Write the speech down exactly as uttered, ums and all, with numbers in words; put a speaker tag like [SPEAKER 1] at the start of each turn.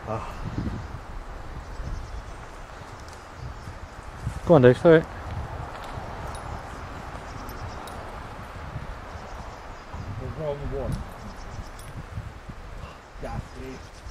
[SPEAKER 1] Oh.
[SPEAKER 2] Go on, Dave, throw it.
[SPEAKER 1] There's only one. That's it.